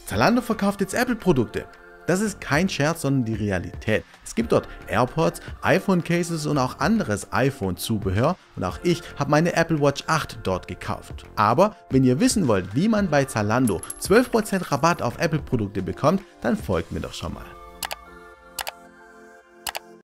Zalando verkauft jetzt Apple-Produkte. Das ist kein Scherz, sondern die Realität. Es gibt dort AirPods, iPhone-Cases und auch anderes iPhone-Zubehör und auch ich habe meine Apple Watch 8 dort gekauft. Aber wenn ihr wissen wollt, wie man bei Zalando 12% Rabatt auf Apple-Produkte bekommt, dann folgt mir doch schon mal.